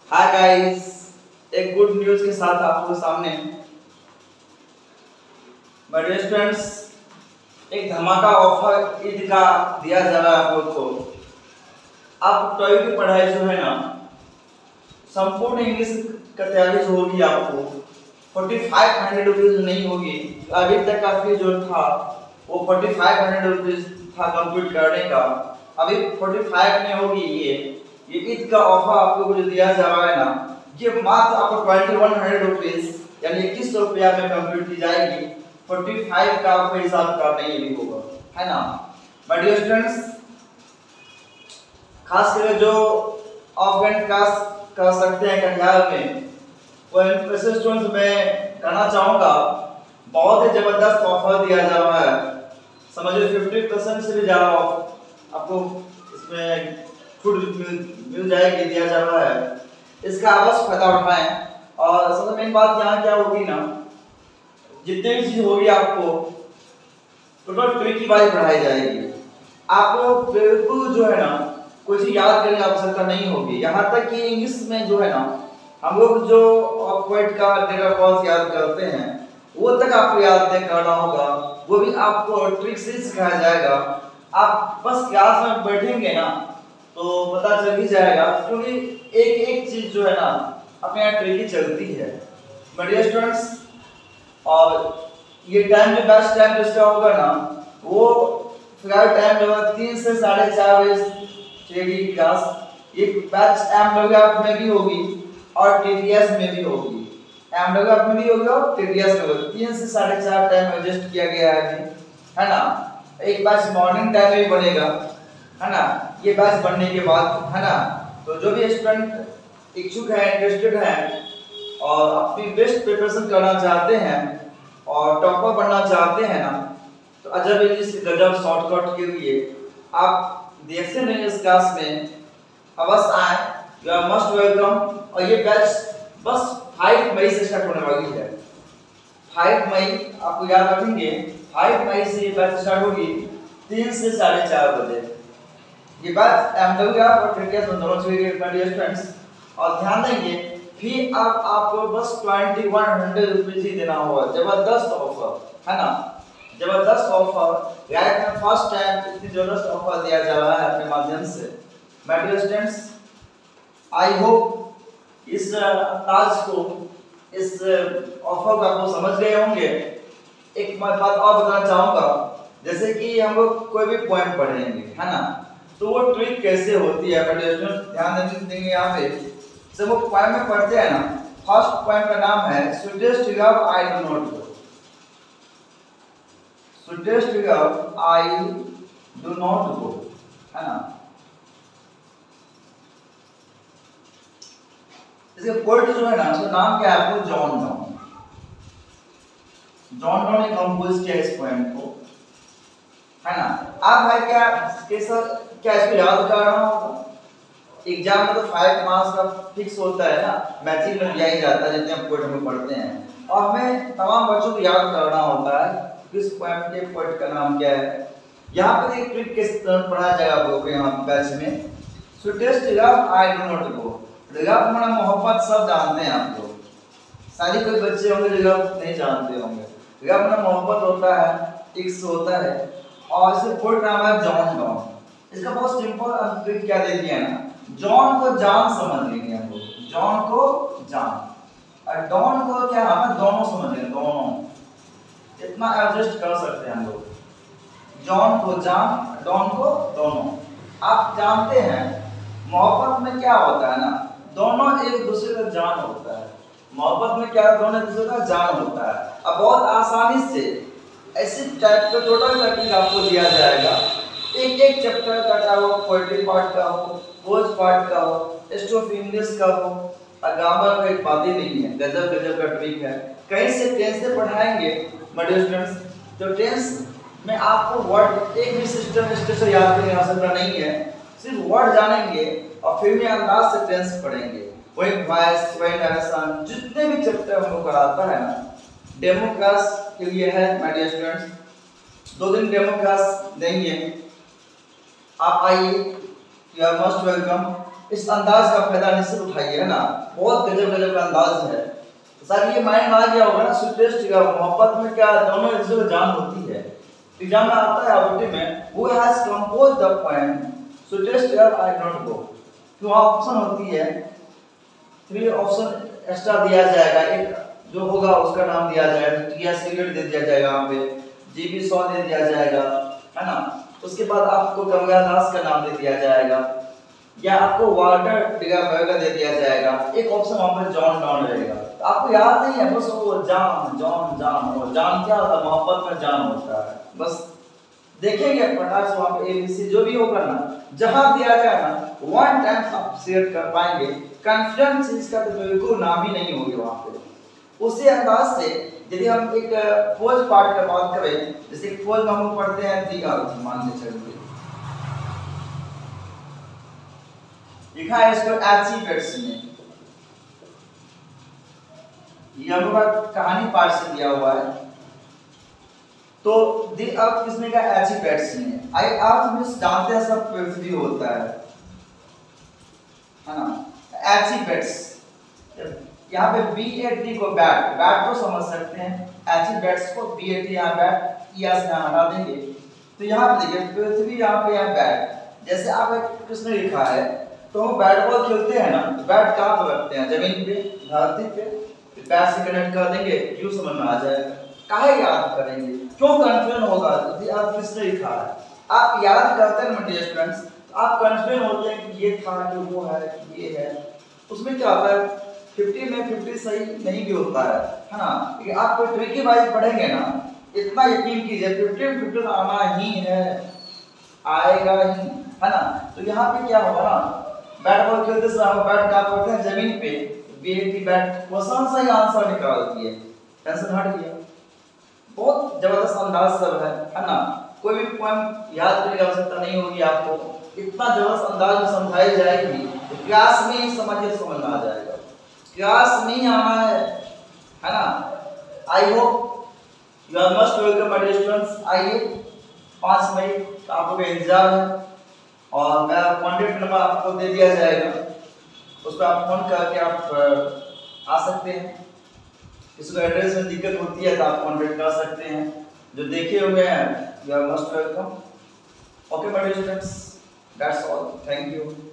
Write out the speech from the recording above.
हाय guys, एक good news के साथ आपको सामने माय डियर स्टूडेंट्स, एक धमाका ऑफर ईद का दिया जा रहा है आप लोग को। आप टॉय की पढ़ाई जो है ना, संपूर्ण इंग्लिश का तैयारी जो होगी आपको 4500 रुपीज नहीं होगी। अभी तक का फीस जो था वो 4500 रुपीज था कंप्लीट करने का, अभी 45 में होगी। ये ईद का ऑफर आपको जो दिया जा रहा है ना, ये मात्र आपको 2100 रुपीज यानी 2100 रुपया में कंप्लीट की जाएगी। 45 का आपको हिसाब करना ही भी होगा, है ना माय डियर स्टूडेंट्स। खास करके जो ऑफलाइन क्लास कर सकते हैं कटिहार में, वो ऐसे स्टूडेंट्स में कहना चाहूँगा, बहुत ही जबरदस्त ऑफर दिया जा रहा है। समझिए 50% से भी ज़्यादा ऑफ आपको इसमें छूट मिल जाएगी, दिया जा रहा है। इसका अवश्य फायदा उठाएं। और सबसे मेन बात यहाँ क्या होगी ना, जितने भी चीज़ होगी आपको टोटल ट्रिक वाइज पढ़ाई जाएगी। आपको बिल्कुल जो है ना कोई चीज़ याद करने की आवश्यकता नहीं होगी। यहाँ तक कि इंग्लिश में जो है ना, हम लोग जो वर्ड का डेटा फॉल्स याद करते हैं वो तक आपको याद नहीं करना होगा, वो भी आपको ट्रिक से सिखाया जाएगा। आप बस क्लास में बैठेंगे ना तो पता चल ही जाएगा, क्योंकि एक एक चीज जो है ना अपने यहाँ ट्रिकी चलती है माय डियर स्टूडेंट्स। और ये टाइम जो बेस्ट टाइम जिसका होगा ना, वो फिलहाल टाइम जो है 3 से 4:30 बजे की क्लास। ये बैच एमडब्ल्यू में भी होगी और टीटीएस में भी होगी। एमडब्ल्यू में भी होगी और टीटीएस में होगी। 3 से 4:30 टाइम एडजस्ट किया गया है अभी, है ना। एक बैच मॉर्निंग टाइम में भी बनेगा, है ना। ये बैच बनने के बाद, है ना, तो जो भी स्टूडेंट इच्छुक है, इंटरेस्टेड है और अपनी बेस्ट प्रिपरेशन करना चाहते हैं और टॉपर बनना चाहते हैं ना, तो अजब इंग्लिश गजब शॉर्टकट के लिए आप देखते नहीं इस क्लास में अवश्य आए। You are must welcome. और ये बैच बस 5 मई से स्टार्ट होने वाली है। 5 मई आपको याद रखेंगे, 5 मई से ये बैच स्टार्ट होगी 3 से 4:30 बजे। ये बात एमडब्ल्यू और टीटीएस दोनों से स्टूडेंट्स। और ध्यान देंगे फी अब आपको बस 2100 रुपीज ही देना होगा। जबरदस्त ऑफर, है ना, जबरदस्त ऑफर। राइट में फर्स्ट टाइम इतनी जबरदस्त ऑफर दिया जा रहा है अपने माध्यम से my dear students. I hope इस ताज को, इस ऑफर को आप समझ गए होंगे। एक बात और बताना चाहूँगा, जैसे कि हम लोग कोई भी पॉइंट पढ़ेंगे, है ना, तो वो ट्रिक कैसे होती है ध्यान देंगे। यहाँ पे जब वो पॉइंट में पढ़ते हैं ना, फर्स्ट पॉइंट का नाम है sweetest love I do not go. Sweetest love I do not go, है ना। इसके पोएट जो है ना, उसका नाम क्या है, आपको जॉन डॉन। जॉन डॉन ने कंपोज किया इस पोएम को, है ना। आप भाई क्या इसको याद कर रहा होगा। एग्जाम में तो 5 मार्क्स का फिक्स होता है ना, मैचिंग में दिया ही जाता है जितने हम पोएट में पढ़ते हैं। और हमें तमाम बच्चों को याद करना होता है किस पोएम के पोएट का नाम क्या है। यहाँ पर एक ट्रिक के तरह पढ़ाया जाएगा आप लोगों को यहाँ बैच में। Sweetest love I do not go. Love माना मोहब्बत, सब जानते हैं आप लोग, सारी कोई बच्चे होंगे लव नहीं जानते होंगे। लव माना मोहब्बत होता है, इश्क होता है। और इसे पोएट नाम है जॉन डॉन। इसका बहुत सिंपल ट्रिक क्या दे दिया ना, जॉन को जान समझ लेंगे हम लोग, जॉन को जान और डॉन को क्या हमें दोनों समझ लेंगे, दोनों इतना एडजस्ट कर सकते हैं हम लोग। जॉन को जान, डॉन को दोनों। आप जानते हैं मोहब्बत में क्या होता है ना, दोनों एक दूसरे का जान होता है। मोहब्बत में क्या, दोनों एक दूसरे का जान होता है। अब बहुत आसानी से ऐसे टाइप का टोटल टॉपिक आपको दिया जाएगा। एक एक चैप्टर का, चाहे वो पोएट्री पार्ट का हो, पोज पार्ट का हो, टेस्ट ऑफ इंग्लिश का हो, ग्रामर का एक बात ही नहीं है। गजब गजब का ट्रिक है। कहीं से टेंस से पढ़ाएंगे माय डियर स्टूडेंट्स, तो टेंस में आपको वर्ड एक भी सिस्टम स्ट्रक्चर याद करने की आवश्यकता नहीं है। सिर्फ वर्ड जानेंगे और फिर भी अंदाज से टेंस पढ़ेंगे। वही वॉइस, वही नरेशन, जितने भी चैप्टर हमको कराता है ना, डेमो क्लास के लिए है माय डियर स्टूडेंट्स। 2 दिन डेमो क्लास देंगे, आप आइए, यू आर मोस्ट वेलकम। इस अंदाज का फायदा निश्चित उठाइए, है ना। बहुत गजब गजब का अंदाज है। सर ये माइंड आ गया होगा ना, स्वीटेस्ट का मोहब्बत में क्या दोनों एक दूसरे को जान होती है। एग्जाम में आता है आउटी में, वो has compose the poem sweetest girl I not go. तो वहाँ ऑप्शन होती है, 3 ऑप्शन एक्स्ट्रा दिया जाएगा, एक जो होगा उसका नाम दिया जाएगा, टीआर सिगरेट दे दिया जाएगा, वहाँ पे जीबी 100 दे दिया जाएगा, है ना। उसके बाद आपको गंगा दास का नाम दे दिया जाएगा, या आपको वाटर डिगाबर्गर दे दिया जाएगा। एक ऑप्शन वहाँ पे जॉन डॉन रहेगा। तो आपको याद नहीं है, बस वो जान जॉन जान, वो जान क्या होता है, मोहब्बत में जान होता है। बस देखेंगे प्रकार से वहाँ पे एबीसी जो भी होगा ना, जहाँ दिया जाए ना, 1 टाइम आप शेयर कर पाएंगे। कॉन्फिडेंस इसका तो बिल्कुल नाम ही नहीं होगी वहाँ पे। उसी अंदाज से यदि हम एक फौज पार्ट का बात करें, जैसे फौज में हम पढ़ते हैं दी अर्थ, मान के चलिए लिखा है इसको एचिवेट्स में, ये हम लोग कहानी पार्ट से दिया हुआ है। तो दी अर्थ किसने का, एचिवेट्स में। आई अर्थ में जानते हैं सब पृथ्वी होता है ना। एचिवेट्स यहाँ पे BAT को बैट, बैट को समझ सकते हैं, एचिवेट्स को BAT यहाँ बैट या से यहाँ हटा देंगे। तो यहाँ पे देखिए पृथ्वी, यहाँ पे यहाँ बैट। जैसे आप एक किसने लिखा है, तो हम बैट बॉल खेलते हैं ना, तो बैट कहाँ पर रखते हैं, जमीन पे, धरती पे। बैट से कनेक्ट कर देंगे, क्यों समझ में आ जाएगा। काहे याद करेंगे, क्यों कंफ्यूजन होगा, आप किसने लिखा है। आप याद करते हैं डियर स्टूडेंट्स, आप कंफ्यूजन होते हैं कि ये था कि वो है कि ये है। उसमें क्या होता है, 50 में 50 सही नहीं भी होता है ना। लेकिन आप कोई ट्रिकी वाइज पढ़ेंगे ना, इतना यकीन कीजिए 50-50 आना ही है, आएगा ही, है ना। तो यहाँ पे क्या होगा ना, बैट बॉल खेलते समय हम बैट क्या करते हैं, जमीन पे BAT बैट, क्वेश्चन सही आंसर निकालती है, टेंशन हट गया। बहुत जबरदस्त अंदाज सब है ना। कोई भी पॉइंट याद करने की आवश्यकता नहीं होगी आपको, इतना जबरदस्त अंदाज में समझाई जाएगी, तो क्लास में ही समझिए, समझ में आ जाएगा। क्लास में ही आना है ना। I hope you are most welcome my dear students. आइए 5 मई का आप लोगों का इंतजार है, और मेरा कॉन्टैक्ट नंबर आपको दे दिया जाएगा, उस पर आप फोन करके आप आ सकते हैं। किसी को एड्रेस में दिक्कत होती है तो आप कॉन्टैक्ट कर सकते हैं। जो देखे हुए हैं, you are most welcome. Okay my dear students, that's all, thank you.